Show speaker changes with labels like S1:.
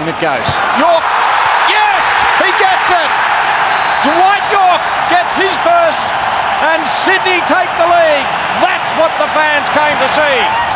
S1: And it goes. Yorke, yes, he gets it. Dwight Yorke gets his first, and Sydney take the lead. That's what the fans came to see.